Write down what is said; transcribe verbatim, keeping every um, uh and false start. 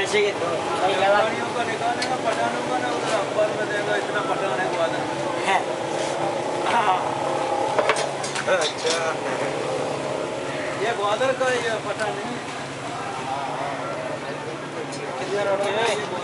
अच्छे के तो गाड़ियों को निकालेगा पठानों का ना उधर अखबार में देगा इतना पठान है ग्वादर है। हाँ अच्छा ये ग्वादर का ये पठान नहीं है।